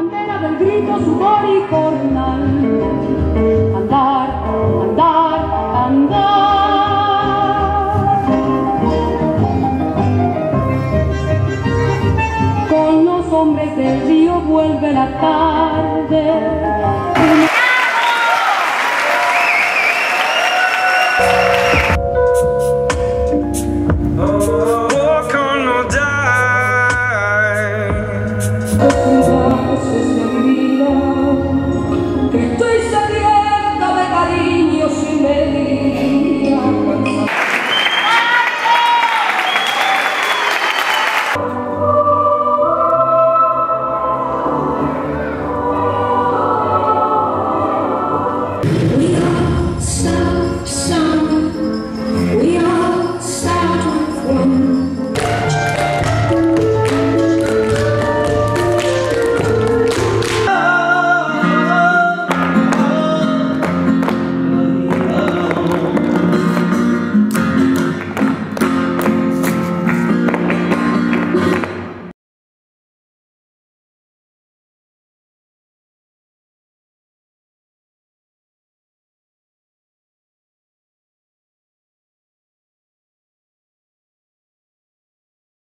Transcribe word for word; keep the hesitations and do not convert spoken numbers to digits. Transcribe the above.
bandera del grito, sudor y jornal. Andar, andar, andar. Con los hombres del río vuelve la tarde.